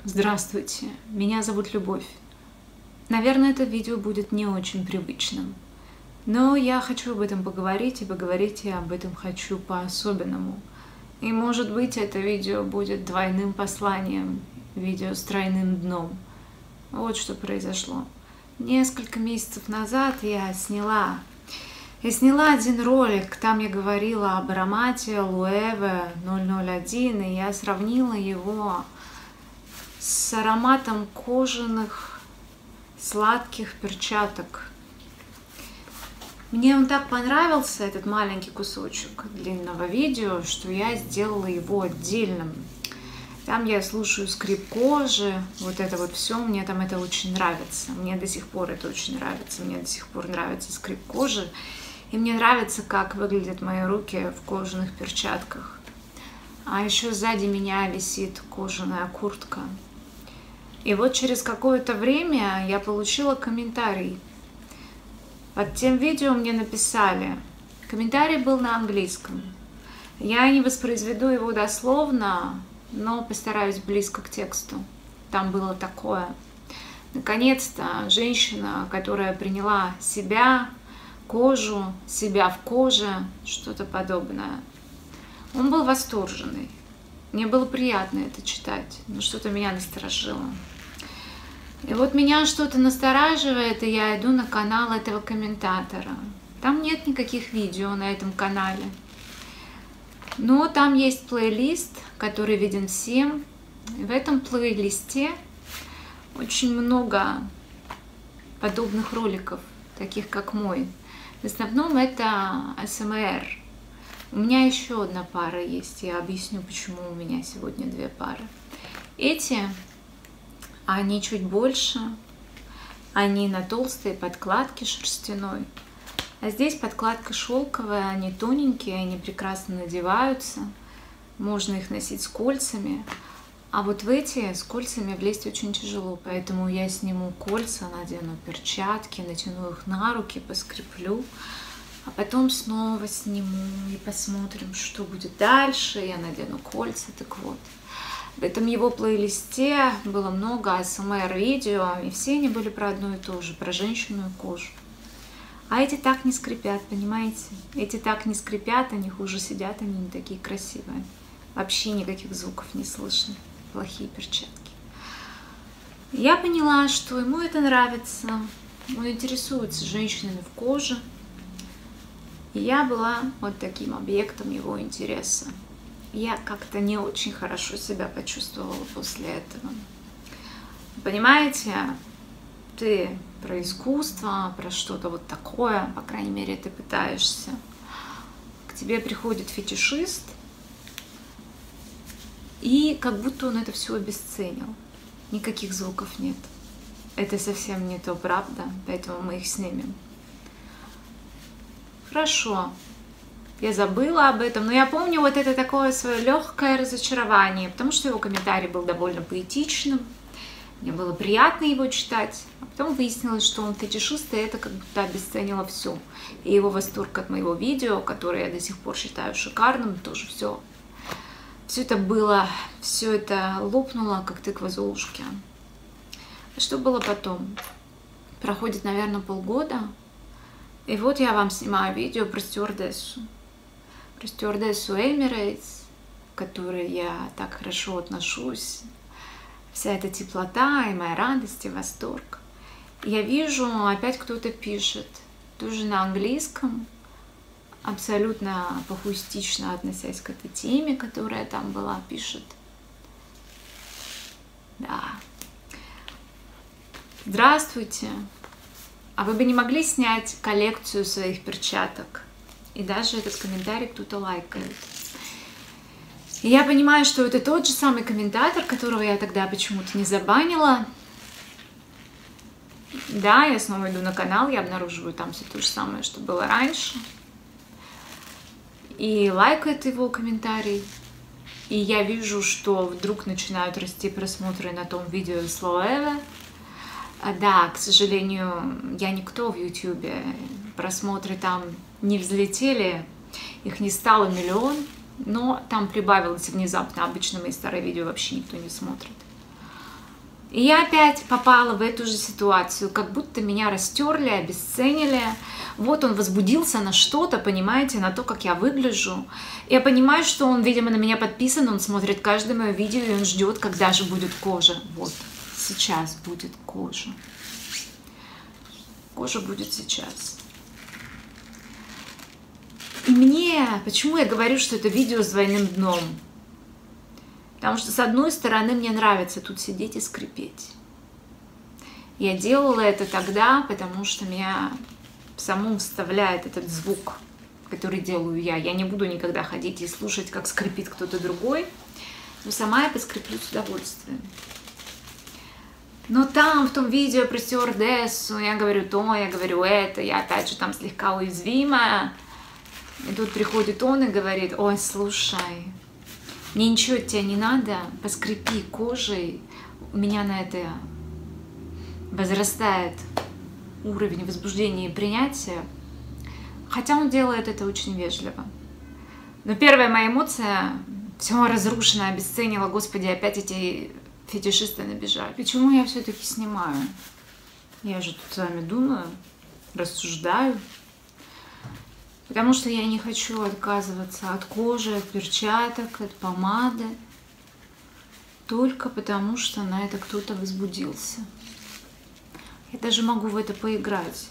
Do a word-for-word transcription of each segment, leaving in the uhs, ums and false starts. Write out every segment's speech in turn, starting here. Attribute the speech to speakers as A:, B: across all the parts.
A: Здравствуйте, меня зовут Любовь. Наверное, это видео будет не очень привычным, но я хочу об этом поговорить, и поговорить я об этом хочу по-особенному. И может быть, это видео будет двойным посланием, видео с тройным дном. Вот что произошло. Несколько месяцев назад я сняла, я сняла один ролик, там я говорила об аромате Loewe ноль ноль один, и я сравнила его с ароматом кожаных сладких перчаток. Мне он так понравился, этот маленький кусочек длинного видео, что я сделала его отдельным. Там я слушаю скрип кожи, вот это вот все, мне там это очень нравится. Мне до сих пор это очень нравится, мне до сих пор нравится скрип кожи. И мне нравится, как выглядят мои руки в кожаных перчатках. А еще сзади меня висит кожаная куртка. И вот через какое-то время я получила комментарий. Под тем видео мне написали. Комментарий был на английском. Я не воспроизведу его дословно, но постараюсь близко к тексту. Там было такое. Наконец-то женщина, которая приняла себя, кожу, себя в коже, что-то подобное. Он был восторженный. Мне было приятно это читать, но что-то меня насторожило. И вот меня что-то настораживает, и я иду на канал этого комментатора. Там нет никаких видео на этом канале. Но там есть плейлист, который виден всем. И в этом плейлисте очень много подобных роликов, таких как мой. В основном это эс эм эр. У меня еще одна пара есть. Я объясню, почему у меня сегодня две пары. Эти, они чуть больше. Они на толстой подкладке шерстяной. А здесь подкладка шелковая, они тоненькие, они прекрасно надеваются. Можно их носить с кольцами. А вот в эти с кольцами влезть очень тяжело. Поэтому я сниму кольца, надену перчатки, натяну их на руки, поскреплю. А потом снова сниму и посмотрим, что будет дальше. Я надену кольца, так вот. В этом его плейлисте было много эс эм эр видео, и все они были про одно и то же, про женщину и кожу. А эти так не скрипят, понимаете? Эти так не скрипят, они хуже сидят, они не такие красивые. Вообще никаких звуков не слышно. Плохие перчатки. Я поняла, что ему это нравится. Он интересуется женщинами в коже. И я была вот таким объектом его интереса. Я как-то не очень хорошо себя почувствовала после этого. Понимаете, ты про искусство, про что-то вот такое, по крайней мере, ты пытаешься. К тебе приходит фетишист, и как будто он это все обесценил. Никаких звуков нет. Это совсем не то, правда, поэтому мы их снимем. Хорошо. Я забыла об этом, но я помню вот это такое свое легкое разочарование, потому что его комментарий был довольно поэтичным. Мне было приятно его читать. А потом выяснилось, что он фетишист, и это как будто обесценило все. И его восторг от моего видео, которое я до сих пор считаю шикарным, тоже все. Все это было, все это лопнуло, как тыква Золушки. А что было потом? Проходит, наверное, полгода. И вот я вам снимаю видео про стюардессу. Про стюардессу Emirates, к которой я так хорошо отношусь. Вся эта теплота и моя радость и восторг. Я вижу, опять кто-то пишет, тоже на английском, абсолютно похуистично относясь к этой теме, которая там была, пишет. Да. Здравствуйте. А вы бы не могли снять коллекцию своих перчаток? И даже этот комментарий кто-то лайкает. И я понимаю, что это тот же самый комментатор, которого я тогда почему-то не забанила. Да, я снова иду на канал, я обнаруживаю там все то же самое, что было раньше. И лайкает его комментарий. И я вижу, что вдруг начинают расти просмотры на том видео с Loewe. Да, к сожалению, я никто в ютубе. Просмотры там не взлетели, их не стало миллион. но там прибавилось внезапно. Обычно мои старые видео вообще никто не смотрит. И я опять попала в эту же ситуацию, как будто меня растерли, обесценили. Вот он возбудился на что-то, понимаете, на то, как я выгляжу. Я понимаю, что он, видимо, на меня подписан, он смотрит каждое мое видео, и он ждет, когда же будет кожа. Вот, сейчас будет кожа. Кожа будет сейчас. И мне, почему я говорю, что это видео с двойным дном? Потому что, с одной стороны, мне нравится тут сидеть и скрипеть. Я делала это тогда, потому что меня саму вставляет этот звук, который делаю я. Я не буду никогда ходить и слушать, как скрипит кто-то другой, но сама я поскреплю с удовольствием. Но там, в том видео про стюардессу, я говорю то, я говорю это, я опять же там слегка уязвимая. И тут приходит он и говорит: ой, слушай, мне ничего от тебя не надо, поскрепи кожей. У меня на это возрастает уровень возбуждения и принятия. Хотя он делает это очень вежливо. Но первая моя эмоция: все разрушено, обесценила, господи, опять эти фетишисты набежали. Почему я все-таки снимаю? Я же тут с вами думаю, рассуждаю. Потому что я не хочу отказываться от кожи, от перчаток, от помады. Только потому, что на это кто-то возбудился. Я даже могу в это поиграть.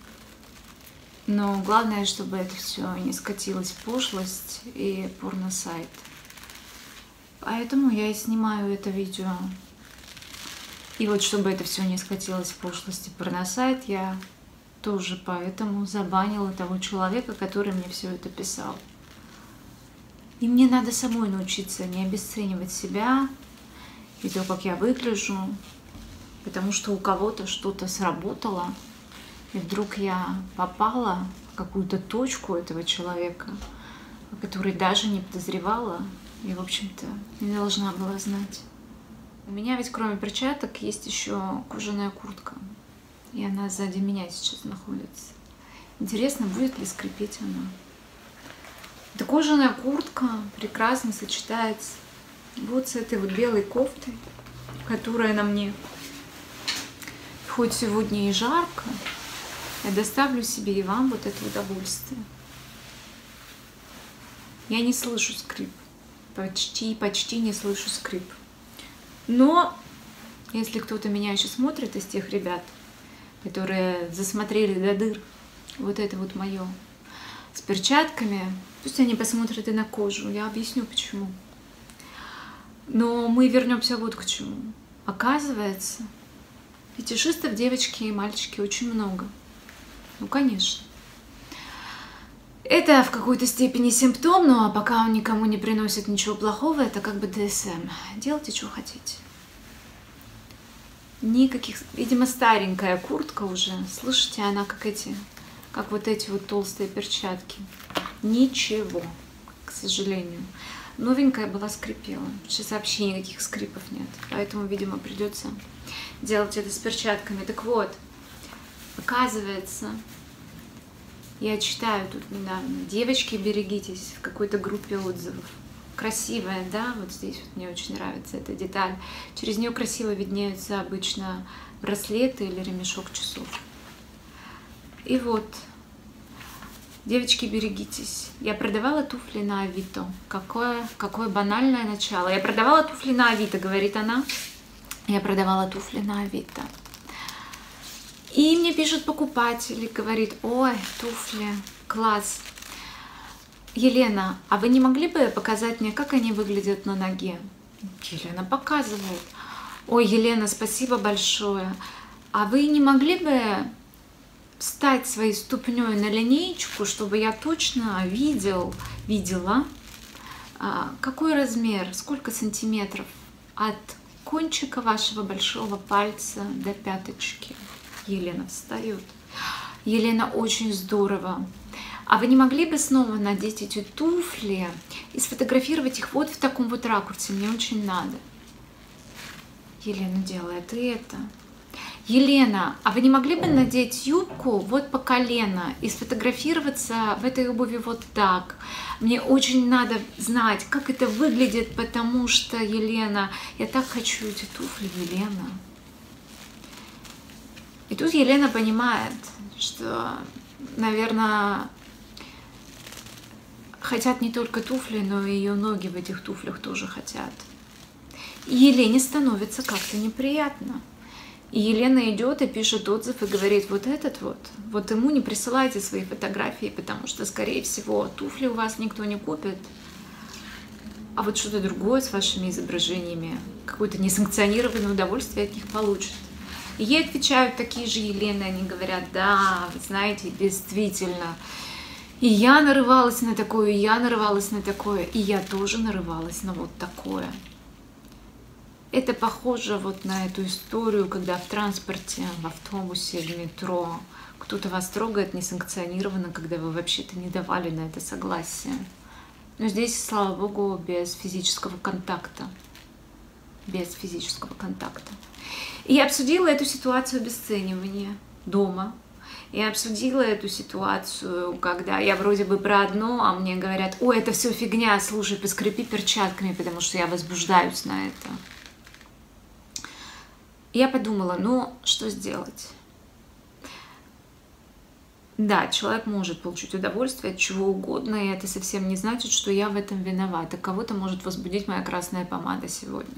A: Но главное, чтобы это все не скатилось в пошлость и порно-сайт. Поэтому я и снимаю это видео. И вот чтобы это все не скатилось в пошлость и порно-сайт, я тоже поэтому забанила того человека, который мне все это писал. И мне надо самой научиться не обесценивать себя и то, как я выгляжу, потому что у кого-то что-то сработало, и вдруг я попала в какую-то точку этого человека, о которой даже не подозревала и, в общем-то, не должна была знать. У меня ведь кроме перчаток есть еще кожаная куртка. И она сзади меня сейчас находится. Интересно, будет ли скрипеть она. Эта кожаная куртка прекрасно сочетается вот с этой вот белой кофтой, которая на мне. Хоть сегодня и жарко, я доставлю себе и вам вот это удовольствие. Я не слышу скрип. Почти, почти не слышу скрип. Но если кто-то меня еще смотрит из тех ребят, которые засмотрели до дыр вот это вот мое с перчатками, пусть они посмотрят и на кожу, я объясню почему. Но мы вернемся вот к чему. Оказывается, фетишистов, девочки и мальчики, очень много. Ну, конечно. Это в какой-то степени симптом, но пока он никому не приносит ничего плохого, это как бы ди эс эм. Делайте, что хотите. Никаких, видимо, старенькая куртка уже. Слышите, она как эти, как вот эти вот толстые перчатки. Ничего, к сожалению. Новенькая была, скрипела. Сейчас вообще никаких скрипов нет. Поэтому, видимо, придется делать это с перчатками. Так вот, оказывается, я читаю тут недавно: девочки, берегитесь, в какой-то группе отзывов. Красивая, да, вот здесь вот мне очень нравится эта деталь. Через нее красиво виднеются обычно браслеты или ремешок часов. И вот, девочки, берегитесь. Я продавала туфли на Авито. Какое, какое банальное начало. Я продавала туфли на Авито, говорит она. Я продавала туфли на Авито. И мне пишут покупатели, говорит: ой, туфли, класс. Елена, а вы не могли бы показать мне, как они выглядят на ноге? Елена показывает. Ой, Елена, спасибо большое. А вы не могли бы встать своей ступней на линеечку, чтобы я точно видел, видела, какой размер, сколько сантиметров от кончика вашего большого пальца до пяточки? Елена встает. Елена, очень здорово. А вы не могли бы снова надеть эти туфли и сфотографировать их вот в таком вот ракурсе? Мне очень надо. Елена делает и это. Елена, а вы не могли бы надеть юбку вот по колено и сфотографироваться в этой обуви вот так? Мне очень надо знать, как это выглядит, потому что, Елена, я так хочу эти туфли, Елена. И тут Елена понимает, что, наверное, хотят не только туфли, но и ее ноги в этих туфлях тоже хотят. И Елене становится как-то неприятно. И Елена идет и пишет отзыв и говорит: вот этот вот, вот ему не присылайте свои фотографии, потому что, скорее всего, туфли у вас никто не купит. А вот что-то другое с вашими изображениями, какое-то несанкционированное удовольствие от них получит. И ей отвечают такие же Елены, они говорят: да, вы знаете, действительно, и я нарывалась на такое, и я нарывалась на такое, и я тоже нарывалась на вот такое. Это похоже вот на эту историю, когда в транспорте, в автобусе, в метро кто-то вас трогает несанкционированно, когда вы вообще-то не давали на это согласие. Но здесь, слава богу, без физического контакта. Без физического контакта. И я обсудила эту ситуацию обесценивания дома. Я обсудила эту ситуацию, когда я вроде бы про одно, а мне говорят: ой, это все фигня, слушай, поскрепи перчатками, потому что я возбуждаюсь на это. Я подумала, ну, что сделать? Да, человек может получить удовольствие от чего угодно, и это совсем не значит, что я в этом виновата. Кого-то может возбудить моя красная помада сегодня.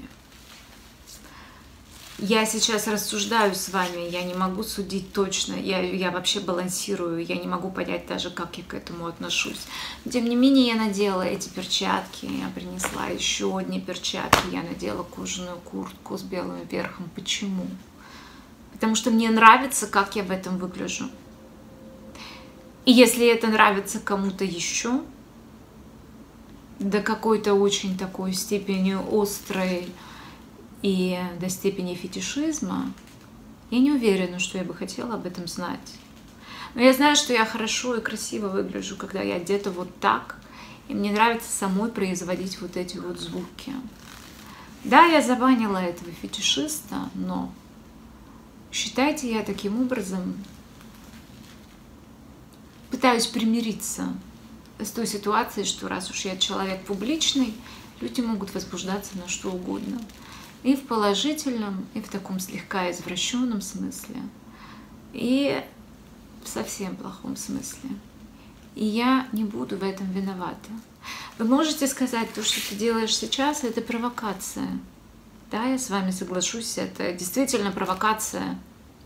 A: Я сейчас рассуждаю с вами, я не могу судить точно, я, я вообще балансирую, я не могу понять даже, как я к этому отношусь. Тем не менее, я надела эти перчатки, я принесла еще одни перчатки, я надела кожаную куртку с белым верхом. Почему? Потому что мне нравится, как я в этом выгляжу. И если это нравится кому-то еще, до какой-то очень такой степени острой, и до степени фетишизма, я не уверена, что я бы хотела об этом знать. Но я знаю, что я хорошо и красиво выгляжу, когда я одета вот так, и мне нравится самой производить вот эти вот звуки. Да, я забанила этого фетишиста, но считайте, я таким образом пытаюсь примириться с той ситуацией, что раз уж я человек публичный, люди могут возбуждаться на что угодно. И в положительном, и в таком слегка извращенном смысле, и в совсем плохом смысле. И я не буду в этом виновата. Вы можете сказать, то, что ты делаешь сейчас, это провокация. Да, я с вами соглашусь, это действительно провокация.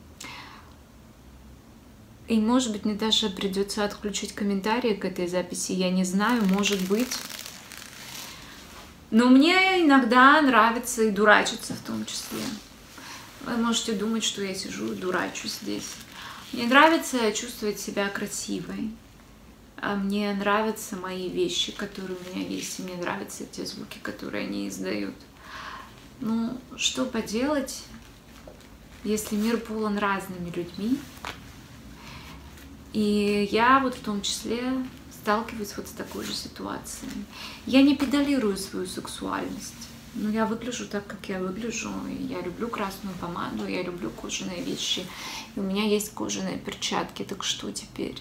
A: И, может быть, мне даже придется отключить комментарии к этой записи, я не знаю, может быть. Но мне иногда нравится и дурачиться в том числе. Вы можете думать, что я сижу и дурачусь здесь. Мне нравится чувствовать себя красивой. А мне нравятся мои вещи, которые у меня есть. И мне нравятся те звуки, которые они издают. Ну, что поделать, если мир полон разными людьми. И я вот в том числе сталкиваюсь вот с такой же ситуацией. Я не педалирую свою сексуальность, но я выгляжу так, как я выгляжу. Я люблю красную помаду, я люблю кожаные вещи, и у меня есть кожаные перчатки, так что теперь?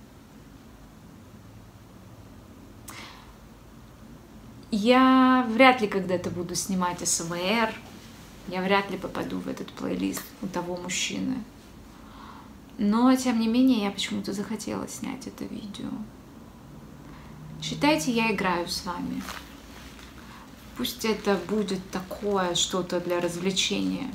A: Я вряд ли когда-то буду снимать эс эм эр, я вряд ли попаду в этот плейлист у того мужчины. Но, тем не менее, я почему-то захотела снять это видео. Считайте, я играю с вами. Пусть это будет такое что-то для развлечения.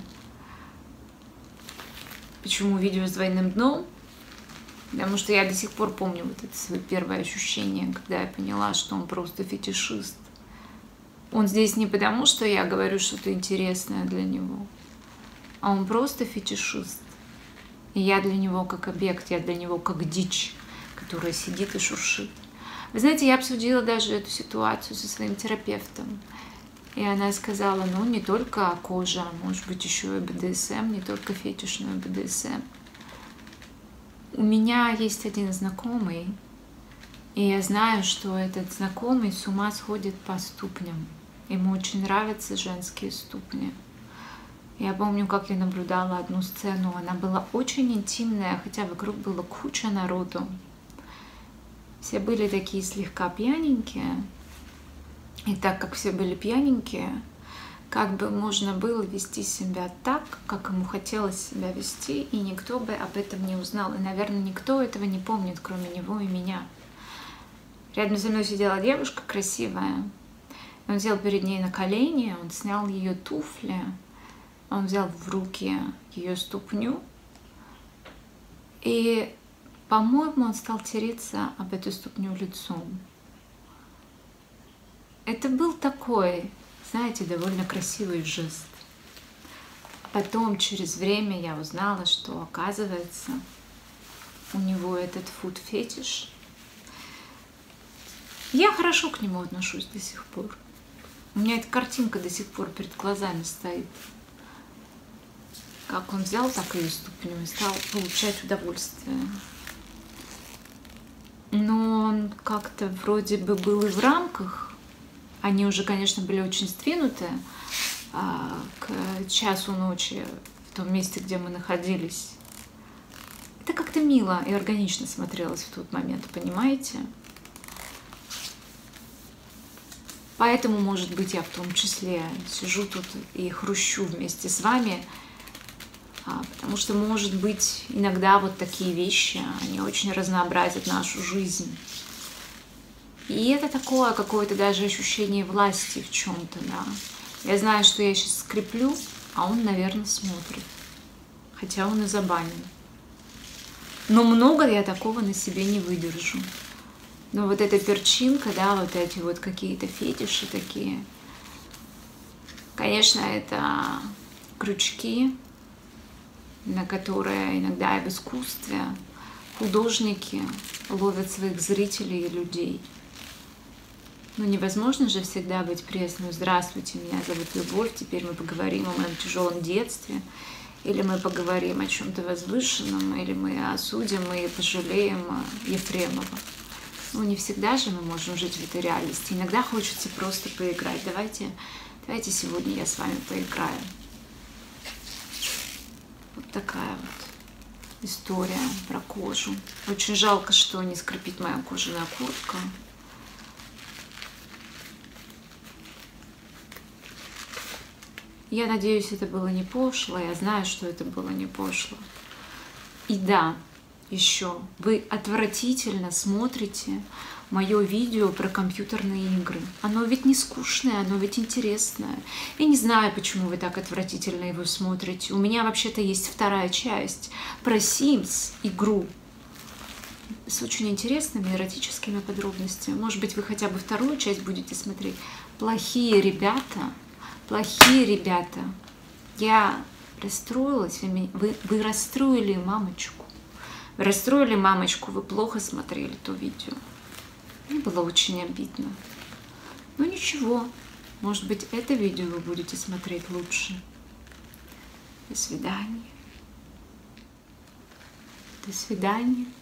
A: Почему видео с двойным дном? Потому что я до сих пор помню вот это свое первое ощущение, когда я поняла, что он просто фетишист. Он здесь не потому, что я говорю что-то интересное для него, а он просто фетишист. И я для него как объект, я для него как дичь, которая сидит и шуршит. Вы знаете, я обсудила даже эту ситуацию со своим терапевтом. И она сказала, ну, не только кожа, а может быть еще и бэ дэ эс эм, не только фетишную бэ дэ эс эм. У меня есть один знакомый, и я знаю, что этот знакомый с ума сходит по ступням. Ему очень нравятся женские ступни. Я помню, как я наблюдала одну сцену, она была очень интимная, хотя вокруг было куча народу. Все были такие слегка пьяненькие, и так как все были пьяненькие, как бы можно было вести себя так, как ему хотелось себя вести, и никто бы об этом не узнал. И, наверное, никто этого не помнит, кроме него и меня. Рядом со мной сидела девушка красивая. Он сел перед ней на колени, он снял ее туфли, он взял в руки ее ступню, и, по-моему, он стал тереться об эту ступню лицом. Это был такой, знаете, довольно красивый жест. А потом, через время, я узнала, что, оказывается, у него этот фуд-фетиш. Я хорошо к нему отношусь до сих пор. У меня эта картинка до сих пор перед глазами стоит. Как он взял так ее ступню и стал получать удовольствие. Но он как-то вроде бы был и в рамках. Они уже, конечно, были очень сдвинуты а, к часу ночи в том месте, где мы находились. Это как-то мило и органично смотрелось в тот момент, понимаете? Поэтому, может быть, я в том числе сижу тут и хрущу вместе с вами, потому что, может быть, иногда вот такие вещи, они очень разнообразят нашу жизнь. И это такое какое-то даже ощущение власти в чем-то, да. Я знаю, что я сейчас скреплю, а он, наверное, смотрит, хотя он и забанен. Но много я такого на себе не выдержу. Но вот эта перчинка, да, вот эти вот какие-то фетиши такие. Конечно, это крючки, на которые иногда и в искусстве художники ловят своих зрителей и людей. Но невозможно же всегда быть пресным. Здравствуйте, меня зовут Любовь, теперь мы поговорим о моем тяжелом детстве, или мы поговорим о чем-то возвышенном, или мы осудим и пожалеем Ефремова. Ну, не всегда же мы можем жить в этой реальности. Иногда хочется просто поиграть. Давайте, давайте сегодня я с вами поиграю. Вот такая вот история про кожу. Очень жалко, что не скрипит моя кожаная куртка. Я надеюсь, это было не пошло. Я знаю, что это было не пошло. И да, еще вы отвратительно смотрите мое видео про компьютерные игры. Оно ведь не скучное, оно ведь интересное. Я не знаю, почему вы так отвратительно его смотрите. У меня вообще-то есть вторая часть про Sims игру с очень интересными эротическими подробностями. Может быть, вы хотя бы вторую часть будете смотреть. Плохие ребята, плохие ребята. Я расстроилась, вы, вы, вы расстроили мамочку. Вы расстроили мамочку, вы плохо смотрели то видео. Мне было очень обидно. Но ничего, может быть, это видео вы будете смотреть лучше. До свидания. До свидания.